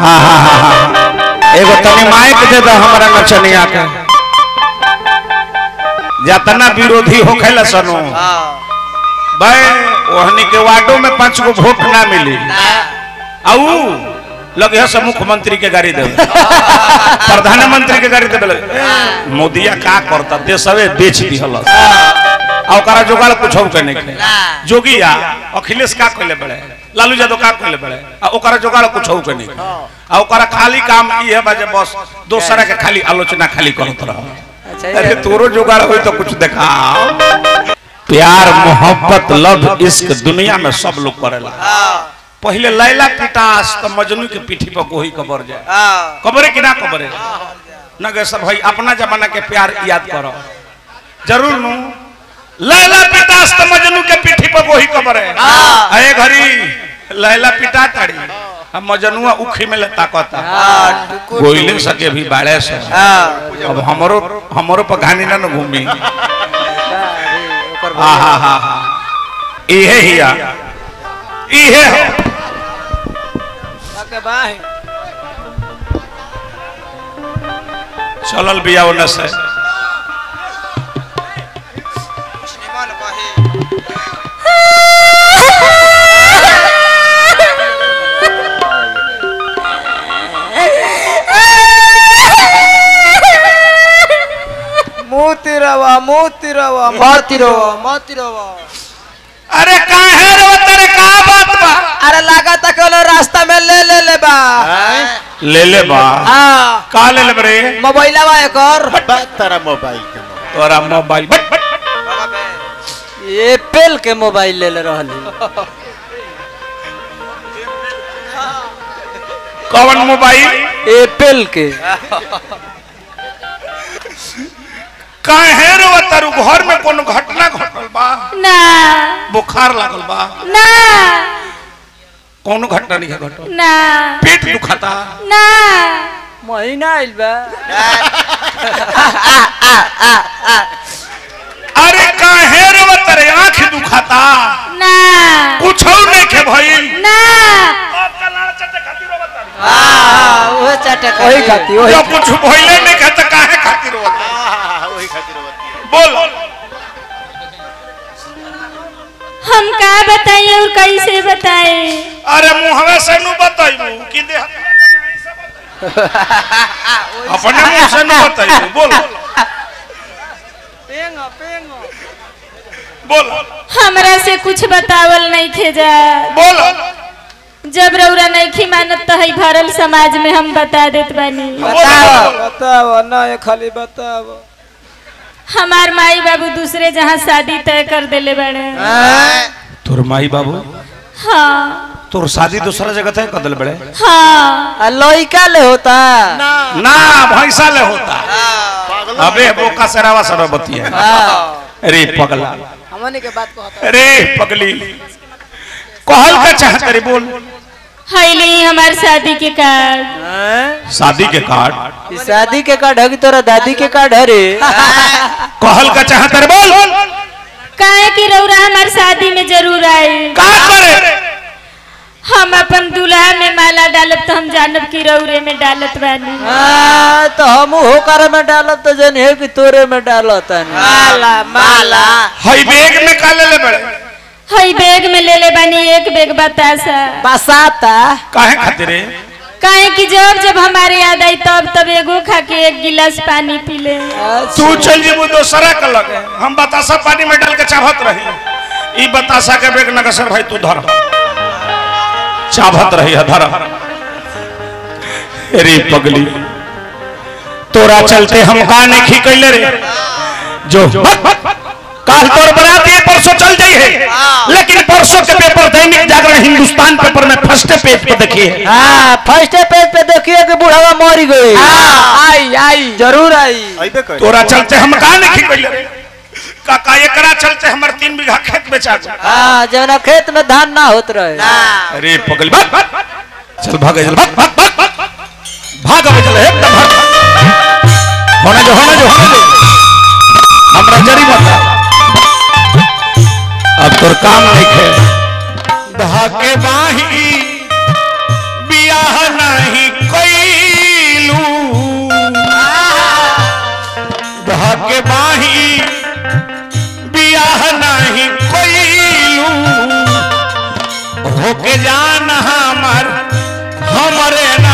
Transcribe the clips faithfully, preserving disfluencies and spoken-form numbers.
हाँ हाँ हाँ हाँ एगो तनी माइक दे दो हमारा नचनिया के जतना विरोधी होखेला सनो भाई ओहनी के वार्डो में पांच गो वोट ना मिली आऊ लगे सब मुख्यमंत्री के गाड़ी दे प्रधानमंत्री के गाड़ी दे मोदिया का करता देशवे बेच दिहल ओकरा जुगाड़ कुछ के नहीं जोगिया अखिलेश का कहले बड़े लालू यादव का कहले बड़े ओकरा जुगाड़ कुछ के नहीं आ ओकरा खाली काम ई है बाजे बस दोसरा के खाली आलोचना खाली करत रह अरे तोरो जुगाड़ होई तो कुछ दिखाओ प्यार मोहब्बत लव इश्क दुनिया में सब लोग करेला पहले लैला पिटास तो मजनू के पीठी पर कोई कबर जाए कबरे कि ना कबरे नगेश्वर भाई अपना जमाना के प्यार याद करो जरूर नु लैला पिटास तो मजनू के पीठी पर कोई कबरे अरे घड़ी लैला पिटा ताड़ी हम मजनुआ उखी में लेता कहता कोयले सके भी बाड़े से अब हमरो हमरो पर घानी ना घूमी हाँ हाँ हाँ हाँ इहे हिया इहे हो चलल बिया ओने से मोती रवा मोती रवा मोती रवा मोती रवा अरे काहे रो तेरे का बात बा अरे लगा तक रास्ता में ले ले ले बा ले ले बा हां का ले ले रे मोबाइलवा एक और तेरा मोबाइल तोरा मोबाइल एप्पल के मोबाइल ले ले रहली कौन मोबाइल एप्पल के काहे रो तारू घर में कोनो घटना घटल बा ना बुखार लागल बा ना कोनो घटना नहीं घटल ना पेट दुखाता ना महीना आइल बा अरे काहे रो तारे आंख दुखाता ना कुछ नहीं के भइल ना अब कलाड़ चटे खातिर रो तारू हां वो चटे वही खाती वही जब कुछ भइले नहीं के त काहे खातिर रो वही खातिर बोल हम का बताइए और कैसे बताए अरे मुंहवे से नु बताइबू कि दे अपने मुंह से नु बताइबू बोल पेंगो पेंगो बोल हमरा से कुछ बतावल नहीं खेजा बोल जब रौरा नहीं खी मानत तो है भरल समाज में हम बता देत बानी बताओ बताओ ना ये खाली बताओ हमार माई बाबू दूसरे जहाँ शादी तय कर देले बड़े तोर माई बाबू हाँ तोर शादी दूसरा जगह तय कर देले बड़े हाँ लइका ले होता ना ना भैंसा ले होता अबे बोका सरावा सरबती है अरे पगला हमने के बात को होता अरे पगली कहल का चाहत रे बोल हैली हमार शादी के कार्ड शादी के कार्ड शादी के कार्ड है तोरा दादी के कार्ड है रे कहल का चाहत रे बोल काहे कि रौरा हमार शादी में जरूर आए का करे हम अपन दूल्हा में माला डालब तो हम जानब कि रौरे में डालत बानी हां तो हम होकर में डालब तो जन है कि तोरे में डालत माला माला हई बैग में का ले ले बड़े हई बैग में ले ले बानी एक बैग बतासा बसाता काहे खातिर रे काहे कि जब जब हमारे याद आई तब तब एगो खा के एक गिलास पानी पी ले तू चल जीबू दोसरा के लगे हम बतासा पानी में डाल के चाहत रही ई बतासा के बैग नगसर भाई तू धर चाहत रही है धर अरे पगली तोरा चलते हम का नहीं खिकैले रे जो काल तोर बराती परसों चल जाई है लेकिन परसों के पेपर दैनिक जागरण हिंदुस्तान पेपर में फर्स्ट पेज पे देखिए हां फर्स्ट पेज पे देखिए कि बुढ़ावा मर गई आई आई जरूर आई आइबे कर तोरा चलते हम का नहीं खिकैले रे काका एकरा चलते हमर तीन बीघा खेत बेचा गया हां जवना खेत में धान ना होत रहे अरे पगली भाग चल भाग चल भाग भाग भाग भाग अब चल एकदम भाग होना जो होना जो होना जो हमरा जरी बता अब तोर काम नहीं खे धाके बाही बियाह नहीं होके जान हमार हमरे ना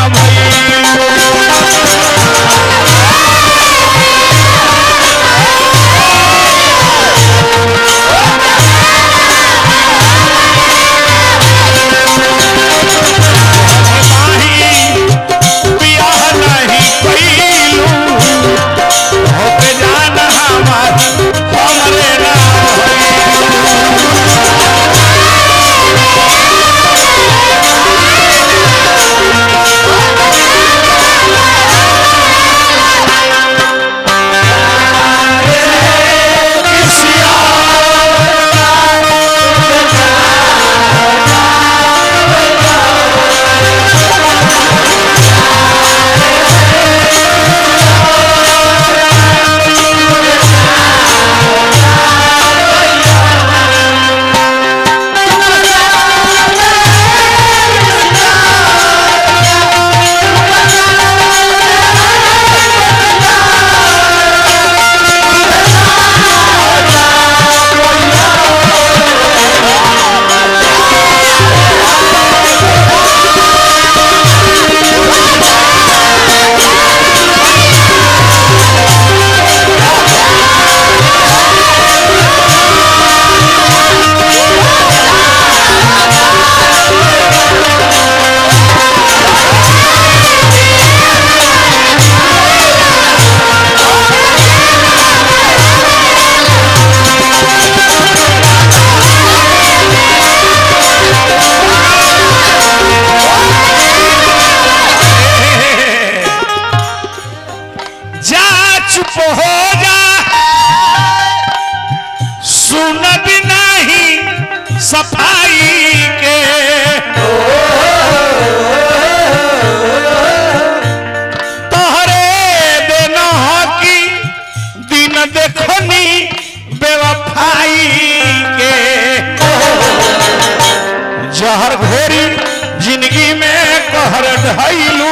जहर घोरी जिंदगी में कहर ढाइलू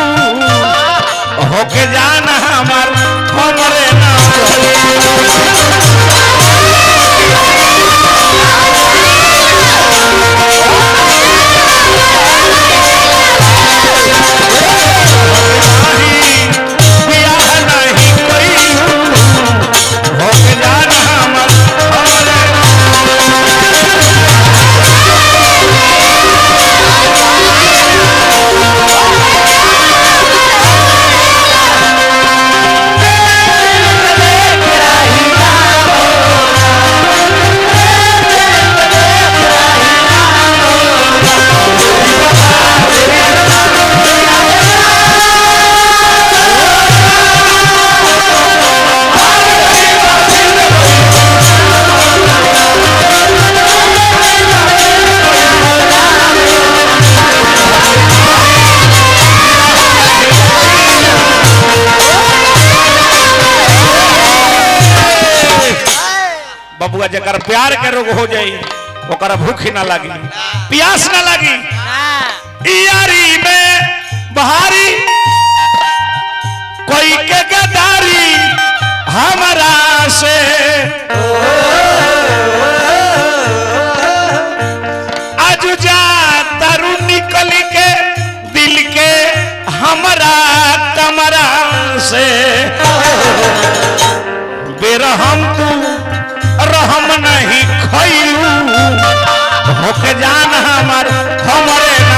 होके जाना हमार हमरे ना बबुआ जकर प्यार के रोग हो जाई ओकरा भूख ना लगी प्यास ना लगी यारी में बहारी कोई के गदारी हमारा से आज जा तारू निकल के दिल के हमारा कमरा से बेरहम तू रहम नहीं खैलू होके जान हमार हमरे ना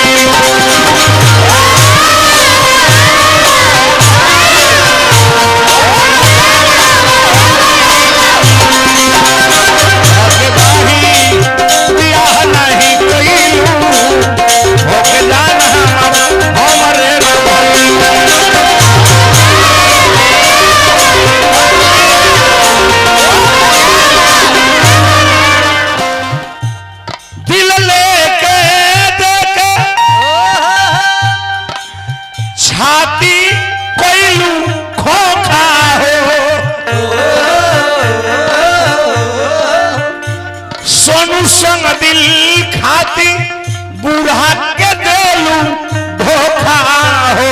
बियाह नहीं कैलू होके जान हमार हमरे ना छाती कोइलू खोखा हो सोनू संग दिल खाती बूढ़ा के देलू धोखा हो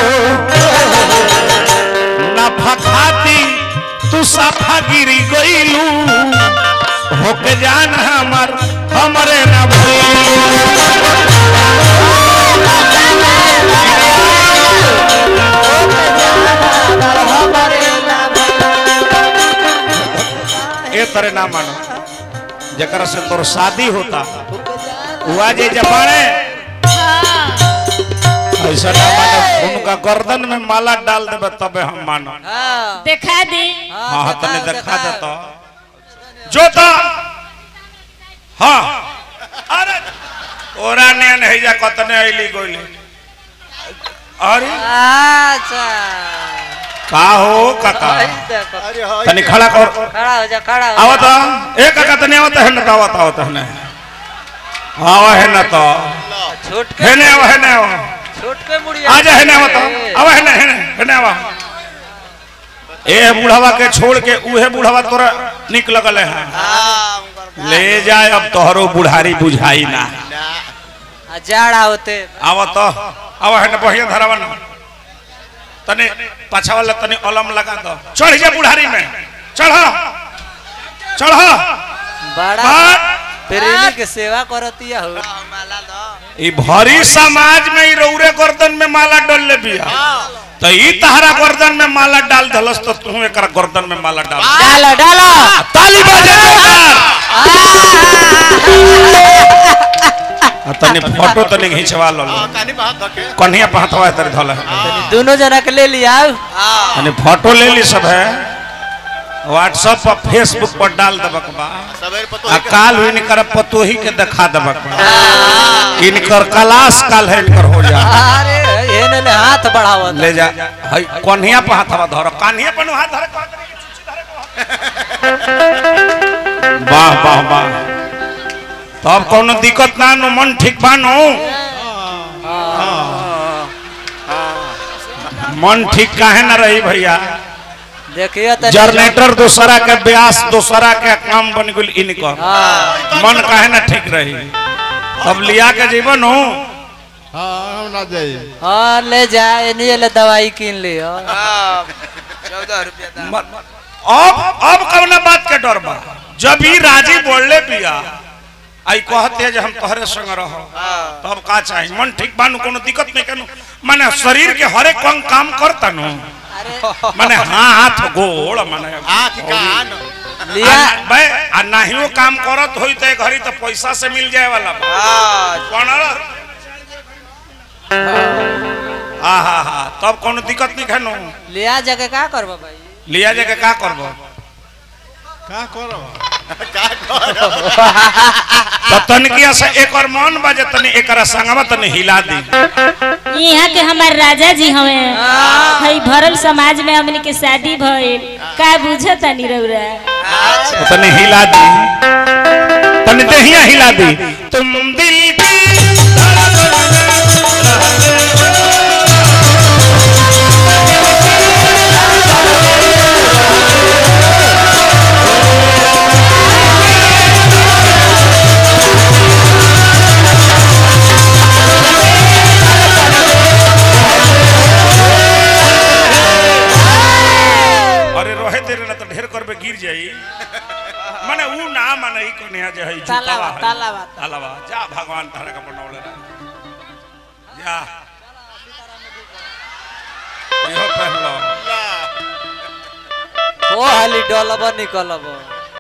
नफा खाती तू सफा गिरी गईलू होके जान हमार हमरे ना भइलू करे ना मानो जकरा से तोर शादी होता हुआ जे जबाने ऐसा ना मानो उनका गर्दन में माला डाल देबे तबे हम मानो देखा दी हाँ तने देखा देता जो तो हाँ अरे ओरा ने नहीं जा कतने आइली गोली अरे अच्छा का हो काका अरे हो तनी खड़ा कर खड़ा हो जा खड़ा हो आवत एक काका तनी आवत है न आवत आवत है न आवा है न तो छोट के है न आवा है न आवा छोट के मुड़ी आ जा है न आवत आवा है न है न है न आवा ए बूढ़वा के छोड़ के उहे बूढ़वा तोरा निक लगल है ले जाए अब तोहरो बुढ़ारी बुझाई ना जाड़ा होते आवत आवा है न बढ़िया धरावा न तने पाछा वाला तने अलम लगा दो चढ़ जा बुढ़ारी में चढ़ चढ़ बड़ा प्रेमी के सेवा करतिया हो ई भरी समाज में ई रौरे गर्दन में माला डाल ले बिया तो ई तहरा गर्दन में माला डाल दलस तो तू एकरा गर्दन में माला डाल डालो डालो ताली बजा तने फोटो तने खिंचवा लो कानी बात धके कन्हिया पहतवा तेरे धल दोनों जना के ले लिया तने फोटो ले ली सब है व्हाट्सएप पर फेसबुक पर डाल दबक बा सवेर पतो आ काल हुई इनकर पतोही के दिखा दबक बा इनकर क्लास काल है इनकर हो जा अरे एने ने हाथ बढ़ावा ले जा हई कन्हिया पे हाथवा धर कान्हिया पे हाथ धर वाह वाह वाह तब कोनो दिक्कत ना नो मन ठीक बानो मन ठीक काहे ना रही भैया देखिए तो जनरेटर दूसरा के ब्यास दूसरा के काम बन गेल इनकर मन काहे ना ठीक रही अब लिया के जीवन हो हां हम ना जाई हां ले जा एने ले दवाई किन लियो चौदह रुपया अब अब कवना बात के डर बा जब ही राजी बोलले पिया आई कहते जे हम तोहरे संग रहो तब का चाही मन ठीक बानु कोनो दिक्कत नहीं कनु माने शरीर के हर एक अंग काम करता नु माने हाथ गोड़ माने आंख कान लिया बे आ नाहियो काम करत होई त घरी त पैसा से मिल जाए वाला बा कौन आ हा हा तब कोनो दिक्कत नहीं खनु लिया जगह का करबो भाई लिया जाके का करबो का करो का करो तो तनकिया से एक और मन बाजे तने एकरा संगवा तने हिला दी यहाँ के हमारे राजा जी हमें हई भरल समाज में हमने के शादी भइल का बुझता नहीं रउरा तो तने हिला दी तने देहिया हिला दी तुम दिल की गिर जाई माने ऊ ना माने ई कोनिया जे है तालाबा तालाबा तालाबा जा भगवान तारा का बनौले रहा जा यो पहलो ओ हाली डलबा निकलबा